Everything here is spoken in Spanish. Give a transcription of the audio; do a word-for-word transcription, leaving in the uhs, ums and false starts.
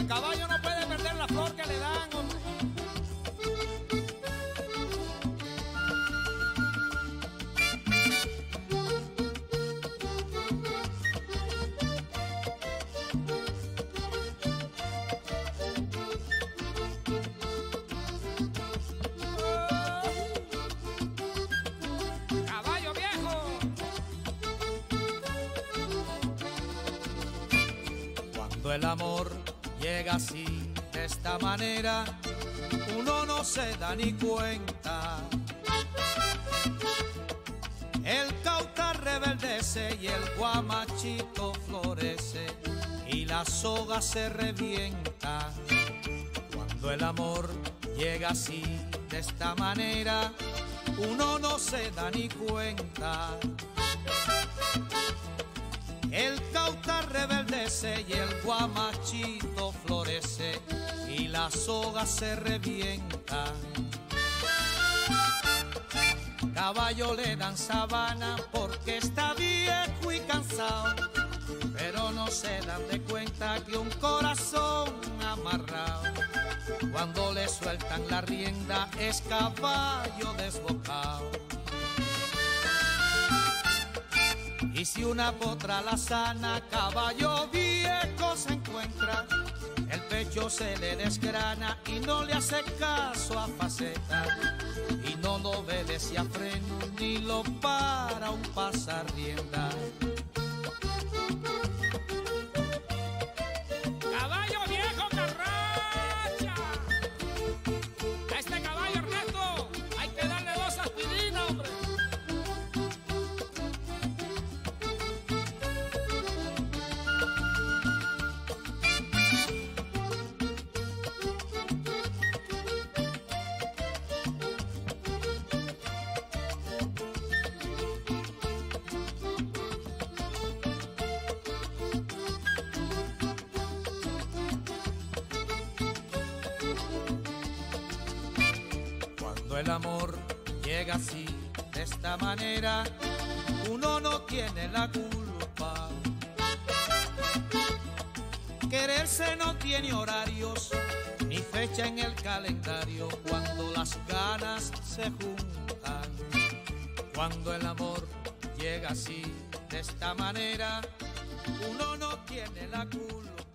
caballo no puede perder la flor que le dan, hombre. Caballo viejo. Cuando el amor llega así, de esta manera, uno no se da ni cuenta. El cauta rebeldece y el guamachito florece y la soga se revienta. Cuando el amor llega así, de esta manera, uno no se da ni cuenta. El cauta rebeldece y el guamachito florece y la soga se revienta. Caballo le dan sabana porque está viejo y cansado, pero no se dan de cuenta que un corazón amarrado, cuando le sueltan la rienda, es caballo desbocado. Y si una potra la sana, caballo viejo se encuentra, el pecho se le desgrana y no le hace caso a faceta, y no lo obedece a freno ni lo para un pasar rienda. Caballo viejo carracha. A este caballo, Ernesto, hay que darle dos aspirinas, hombre. Cuando el amor llega así, de esta manera, uno no tiene la culpa. Quererse no tiene horarios ni fecha en el calendario, cuando las ganas se juntan. Cuando el amor llega así, de esta manera, uno no tiene la culpa.